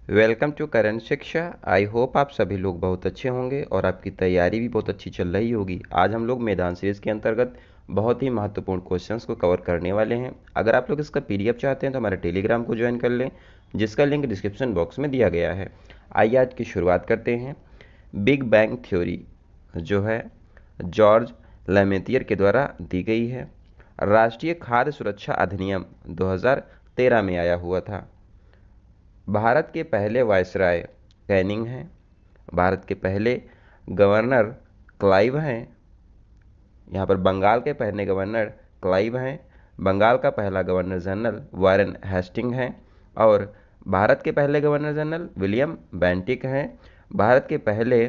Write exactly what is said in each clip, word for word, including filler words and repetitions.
Welcome to current शिक्षा। I hope आप सभी लोग बहुत अच्छे होंगे और आपकी तैयारी भी बहुत अच्छी चल रही होगी। आज हम लोग मैदान सीरीज के अंतर्गत बहुत ही महत्वपूर्ण क्वेश्चंस को कवर करने वाले हैं। अगर आप लोग इसका पीडीएफ चाहते हैं तो हमारे टेलीग्राम को ज्वाइन कर लें, जिसका लिंक डिस्क्रिप्शन बॉक्स में दिया गया है। आइए आज की शुरुआत करते हैं। बिग बैंग थ्योरी जो है जॉर्ज लेमेथियर के द्वारा दी गई है। राष्ट्रीय खाद्य सुरक्षा अधिनियम दो हज़ार तेरह में आया हुआ था। भारत के पहले वायसराय कैनिंग हैं। भारत के पहले गवर्नर क्लाइव हैं। यहाँ पर बंगाल के पहले गवर्नर क्लाइव हैं। बंगाल का पहला गवर्नर जनरल वारेन हेस्टिंग हैं। और भारत के पहले गवर्नर जनरल विलियम बेंटिक हैं। भारत के पहले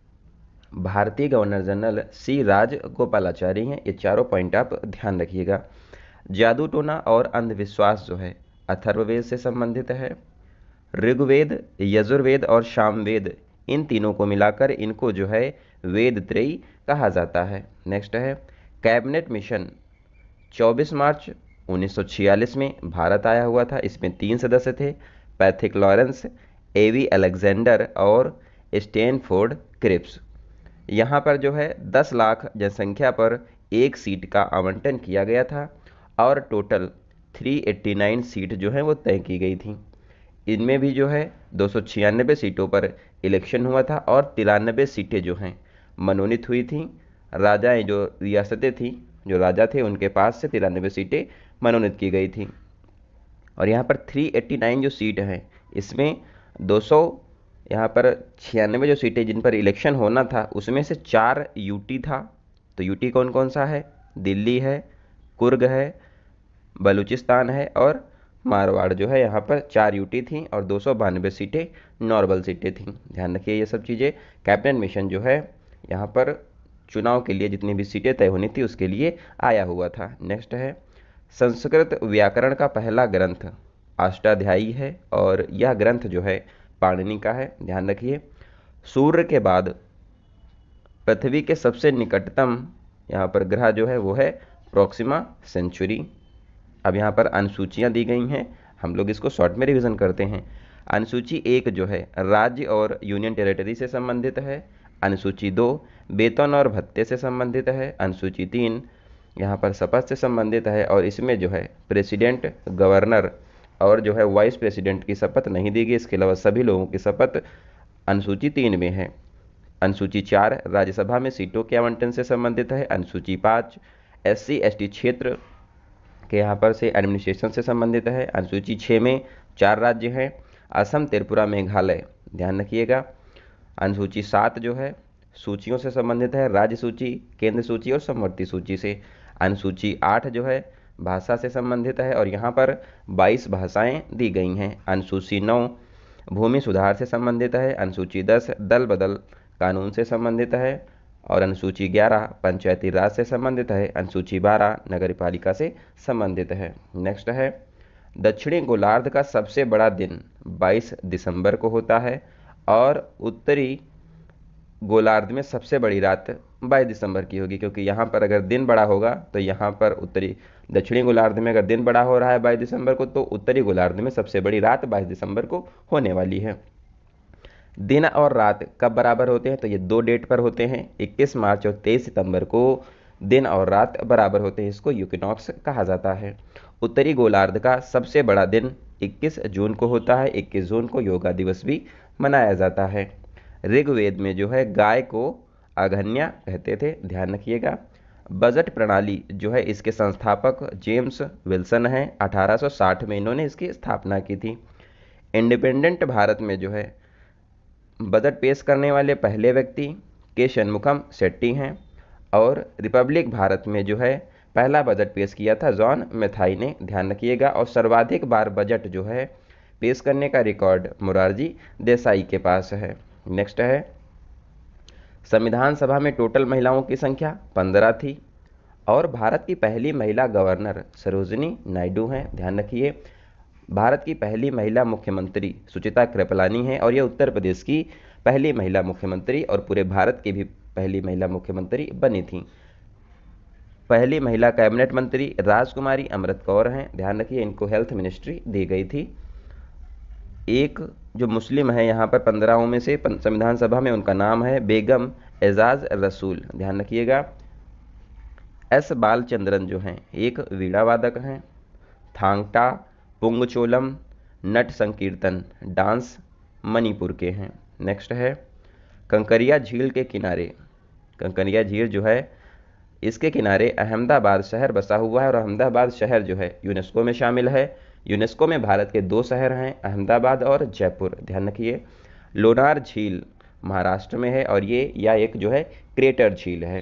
भारतीय गवर्नर जनरल सी राजगोपालाचारी हैं। ये चारों पॉइंट आप ध्यान रखिएगा। जादू टोना और अंधविश्वास जो है अथर्ववेद से संबंधित है। ऋग्वेद, यजुर्वेद और सामवेद, इन तीनों को मिलाकर इनको जो है वेद त्रयी कहा जाता है। नेक्स्ट है कैबिनेट मिशन चौबीस मार्च उन्नीस सौ छियालीस में भारत आया हुआ था। इसमें तीन सदस्य थे, पैथिक लॉरेंस, एवी अलेक्जेंडर और स्टैनफोर्ड क्रिप्स। यहाँ पर जो है दस लाख जनसंख्या पर एक सीट का आवंटन किया गया था और टोटल तीन सौ नवासी सीट जो है वो तय की गई थी। इनमें भी जो है दो सौ छियानबे सीटों पर इलेक्शन हुआ था और तिरानबे सीटें जो हैं मनोनीत हुई थी। राजाएं जो रियासतें थी, जो राजा थे, उनके पास से तिरानबे सीटें मनोनीत की गई थी। और यहाँ पर तीन सौ नवासी जो सीट हैं, इसमें दो सौ यहाँ पर छियानबे जो सीटें जिन पर इलेक्शन होना था, उसमें से चार यूटी था। तो यूटी कौन कौन सा है? दिल्ली है, कुर्ग है, बलूचिस्तान है और मारवाड़ जो है। यहाँ पर चार यूटी थी और दो सौ बानवे सीटें नॉर्मल सीटें थीं। ध्यान रखिए ये सब चीज़ें। कैबिनेट मिशन जो है यहाँ पर चुनाव के लिए जितनी भी सीटें तय होनी थी उसके लिए आया हुआ था। नेक्स्ट है संस्कृत व्याकरण का पहला ग्रंथ अष्टाध्यायी है और यह ग्रंथ जो है पाणिनि का है। ध्यान रखिए। सूर्य के बाद पृथ्वी के सबसे निकटतम यहाँ पर ग्रह जो है वो है प्रोक्सिमा सेंचुरी। अब यहाँ पर अनुसूचियाँ दी गई हैं, हम लोग इसको शॉर्ट में रिवीजन करते हैं। अनुसूची एक जो है राज्य और यूनियन टेरिटरी से संबंधित है। अनुसूची दो वेतन और भत्ते से संबंधित है। अनुसूची तीन यहाँ पर शपथ से संबंधित है और इसमें जो है प्रेसिडेंट, गवर्नर और जो है वाइस प्रेसिडेंट की शपथ नहीं दी गई। इसके अलावा सभी लोगों की शपथ अनुसूची तीन में है। अनुसूची चार राज्यसभा में सीटों के आवंटन से संबंधित है। अनुसूची पाँच एस सी एस टी क्षेत्र के यहाँ पर से एडमिनिस्ट्रेशन से संबंधित है। अनुसूची छः में चार राज्य हैं, असम, त्रिपुरा, मेघालय। ध्यान रखिएगा। अनुसूची सात जो है सूचियों से संबंधित है, राज्य सूची, केंद्र सूची और समवर्ती सूची से। अनुसूची आठ जो है भाषा से संबंधित है और यहाँ पर बाईस भाषाएं दी गई हैं। अनुसूची नौ भूमि सुधार से संबंधित है। अनुसूची दस दल बदल कानून से संबंधित है और अनुसूची ग्यारह पंचायती राज से संबंधित है। अनुसूची बारह नगरपालिका से संबंधित है। नेक्स्ट है दक्षिणी गोलार्ध का सबसे बड़ा दिन बाईस दिसंबर को होता है और उत्तरी गोलार्ध में सबसे बड़ी रात बाईस दिसंबर की होगी, क्योंकि यहाँ पर अगर दिन बड़ा होगा तो यहाँ पर उत्तरी दक्षिणी गोलार्ध में अगर दिन बड़ा हो रहा है बाईस दिसंबर को, तो उत्तरी गोलार्ध में सबसे बड़ी रात बाईस दिसंबर को होने वाली है। दिन और रात कब बराबर होते हैं? तो ये दो डेट पर होते हैं, इक्कीस मार्च और तेईस सितंबर को दिन और रात बराबर होते हैं। इसको यूकिनॉक्स कहा जाता है। उत्तरी गोलार्ध का सबसे बड़ा दिन इक्कीस जून को होता है। इक्कीस जून को योगा दिवस भी मनाया जाता है। ऋग्वेद में जो है गाय को अघन्या कहते थे। ध्यान रखिएगा। बजट प्रणाली जो है इसके संस्थापक जेम्स विल्सन हैं। अठारह सौ साठ में इन्होंने इसकी स्थापना की थी। इंडिपेंडेंट भारत में जो है बजट पेश करने वाले पहले व्यक्ति के शनमुखम शेट्टी हैं और रिपब्लिक भारत में जो है पहला बजट पेश किया था जॉन मेथाई ने। ध्यान रखिएगा। और सर्वाधिक बार बजट जो है पेश करने का रिकॉर्ड मोरारजी देसाई के पास है। नेक्स्ट है संविधान सभा में टोटल महिलाओं की संख्या पंद्रह थी और भारत की पहली महिला गवर्नर सरोजिनी नायडू हैं। ध्यान रखिए। भारत की पहली महिला मुख्यमंत्री सुचिता कृपलानी हैं और यह उत्तर प्रदेश की पहली महिला मुख्यमंत्री और पूरे भारत की भी पहली महिला मुख्यमंत्री बनी थी। पहली महिला कैबिनेट मंत्री राजकुमारी अमृत कौर हैं। ध्यान रखिए, इनको हेल्थ मिनिस्ट्री दी गई थी। एक जो मुस्लिम है यहाँ पर पंद्रहों में से संविधान सभा में, उनका नाम है बेगम एजाज रसूल, ध्यान रखिएगा। एस बालचंद्रन जो हैं एक वीणा वादक हैं। थांगटा पुंगचोलम नट संकीर्तन डांस मणिपुर के हैं। नेक्स्ट है कंकरिया झील के किनारे, कंकरिया झील जो है इसके किनारे अहमदाबाद शहर बसा हुआ है और अहमदाबाद शहर जो है यूनेस्को में शामिल है। यूनेस्को में भारत के दो शहर हैं, अहमदाबाद और जयपुर, ध्यान रखिए। लोनार झील महाराष्ट्र में है और ये या एक जो है क्रेटर झील है।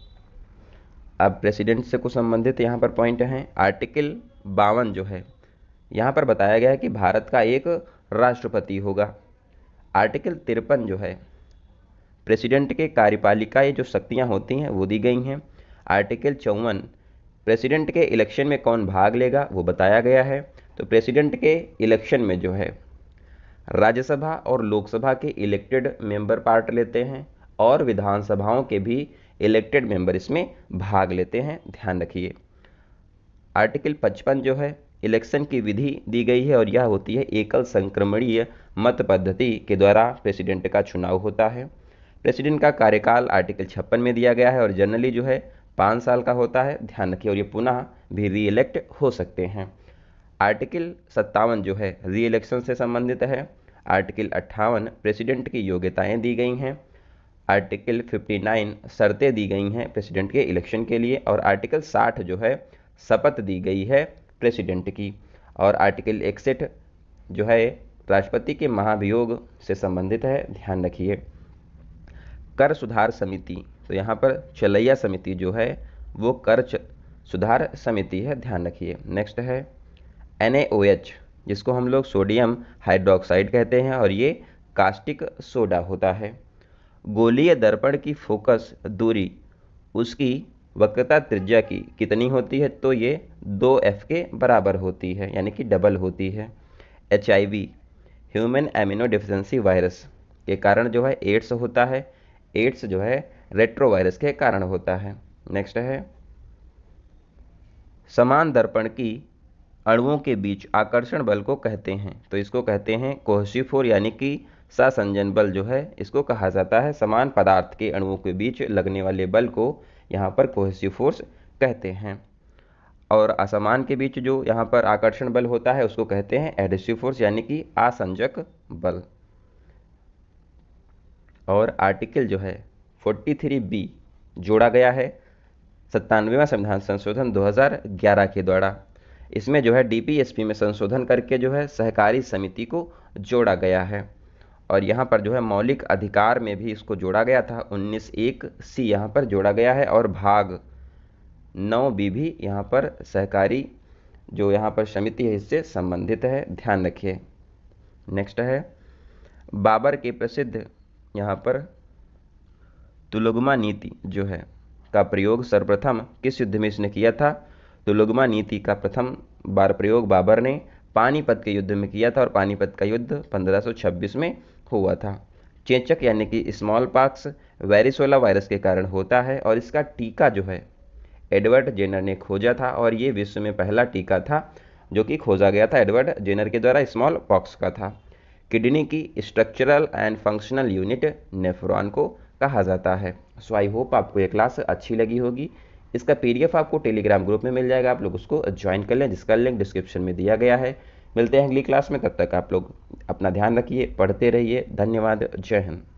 अब प्रेसिडेंट से कुछ संबंधित यहाँ पर पॉइंट हैं। आर्टिकल बावन जो है यहाँ पर बताया गया है कि भारत का एक राष्ट्रपति होगा। आर्टिकल तिरपन जो है प्रेसिडेंट के कार्यपालिका ये जो शक्तियाँ होती हैं वो दी गई हैं। आर्टिकल चौवन प्रेसिडेंट के इलेक्शन में कौन भाग लेगा वो बताया गया है। तो प्रेसिडेंट के इलेक्शन में जो है राज्यसभा और लोकसभा के इलेक्टेड मेंबर पार्ट लेते हैं और विधानसभाओं के भी इलेक्टेड मेंबर इसमें भाग लेते हैं, ध्यान रखिए। आर्टिकल पचपन जो है इलेक्शन की विधि दी गई है और यह होती है एकल संक्रमणीय मत पद्धति के द्वारा प्रेसिडेंट का चुनाव होता है। प्रेसिडेंट का कार्यकाल आर्टिकल छप्पन में दिया गया है और जनरली जो है पाँच साल का होता है, ध्यान रखिए, और ये पुनः भी री इलेक्ट हो सकते हैं। आर्टिकल सत्तावन जो है री इलेक्शन से संबंधित है। आर्टिकल अट्ठावन प्रेसिडेंट की योग्यताएं दी गई हैं। आर्टिकल उनसठ शर्तें दी गई हैं प्रेसिडेंट के इलेक्शन के लिए और आर्टिकल साठ जो है शपथ दी गई है प्रेसिडेंट की। और आर्टिकल इकसठ जो है राष्ट्रपति के महाभियोग से संबंधित है, ध्यान रखिए। कर सुधार समिति, तो यहाँ पर चलैया समिति जो है वो कर सुधार समिति है, ध्यान रखिए। नेक्स्ट है एन ए ओ एच जिसको हम लोग सोडियम हाइड्रोक्साइड कहते हैं और ये कास्टिक सोडा होता है। गोलीय दर्पण की फोकस दूरी उसकी वक्रता त्रिज्या की कितनी होती है, तो ये दो एफ के बराबर होती है, यानी कि डबल होती है। H I V human immuno deficiency virus के कारण जो है एड्स होता है। एड्स जो है रेट्रो वायरस के कारण होता है। नेक्स्ट है समान दर्पण की अणुओं के बीच आकर्षण बल को कहते हैं, तो इसको कहते हैं कोहेसिव फोर्स, यानी कि सहसंजन बल जो है इसको कहा जाता है। समान पदार्थ के अणुओं के बीच लगने वाले बल को यहाँ पर कोहेसिव फोर्स कहते हैं। और असमान के बीच जो यहाँ पर आकर्षण बल होता है उसको कहते हैं एडहेसिव फोर्स, यानी कि आसंजक बल। और आर्टिकल जो है तैंतालीस बी जोड़ा गया है सत्तानवेवां संविधान संशोधन दो हज़ार ग्यारह के द्वारा। इसमें जो है डी पी एस पी में संशोधन करके जो है सहकारी समिति को जोड़ा गया है और यहाँ पर जो है मौलिक अधिकार में भी इसको जोड़ा गया था। उन्नीस एक सी यहाँ पर जोड़ा गया है और भाग नौ बी भी यहाँ पर सहकारी जो यहाँ पर समिति है इससे संबंधित है, ध्यान रखिए। नेक्स्ट है बाबर के प्रसिद्ध यहाँ पर तुलुगमा नीति जो है का प्रयोग सर्वप्रथम किस युद्ध में इसने किया था। तुलुगमा नीति का प्रथम बार प्रयोग बाबर ने पानीपत के युद्ध में किया था और पानीपत का युद्ध पंद्रह सौ छब्बीस में हुआ था। चेचक यानी कि स्मॉल पॉक्स वेरिसोला वायरस के कारण होता है और इसका टीका जो है एडवर्ड जेनर ने खोजा था और ये विश्व में पहला टीका था जो कि खोजा गया था एडवर्ड जेनर के द्वारा, स्मॉल पॉक्स का था। किडनी की structural and functional unit nephron को कहा जाता है। सो आई होप आपको ये क्लास अच्छी लगी होगी। इसका पीडीएफ आपको टेलीग्राम ग्रुप में मिल जाएगा, आप लोग उसको ज्वाइन कर लें जिसका लिंक डिस्क्रिप्शन में दिया गया है। मिलते हैं अगली क्लास में, तब तक आप लोग अपना ध्यान रखिए, पढ़ते रहिए। धन्यवाद, जय हिंद।